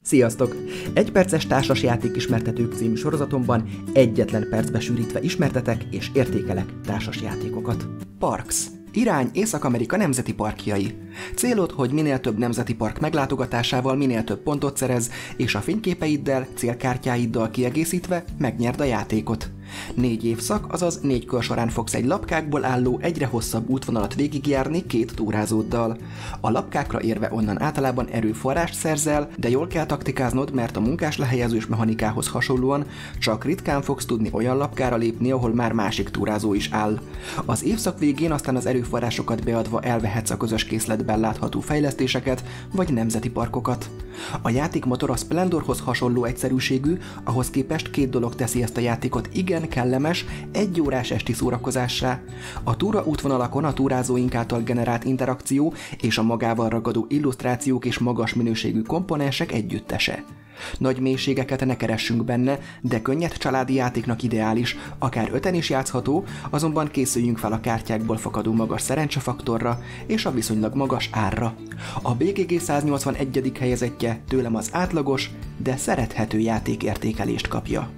Sziasztok! Egyperces társasjáték ismertetők című sorozatomban egyetlen percbe sűrítve ismertetek és értékelek társasjátékokat. Parks. Irány Észak-Amerika nemzeti parkjai. Célod, hogy minél több nemzeti park meglátogatásával minél több pontot szerez, és a fényképeiddel, célkártyáiddal kiegészítve megnyerd a játékot. 4 évszak, azaz 4 kör során fogsz egy lapkákból álló, egyre hosszabb útvonalat végigjárni 2 túrázóddal. A lapkákra érve onnan általában erőforrást szerzel, de jól kell taktikáznod, mert a munkás lehelyezős mechanikához hasonlóan csak ritkán fogsz tudni olyan lapkára lépni, ahol már másik túrázó is áll. Az évszak végén aztán az erőforrásokat beadva elvehetsz a közös készletben látható fejlesztéseket vagy nemzeti parkokat. A játékmotor a Splendorhoz hasonló egyszerűségű, ahhoz képest 2 dolog teszi ezt a játékot igen kellemes, 1 órás esti szórakozássá. A túra útvonalakon a túrázóink által generált interakció és a magával ragadó illusztrációk és magas minőségű komponensek együttese. Nagy mélységeket ne keressünk benne, de könnyed családi játéknak ideális, akár 5-en is játszható, azonban készüljünk fel a kártyákból fakadó magas szerencsefaktorra és a viszonylag magas árra. A BGG 181. helyezettje tőlem az átlagos, de szerethető játékértékelést kapja.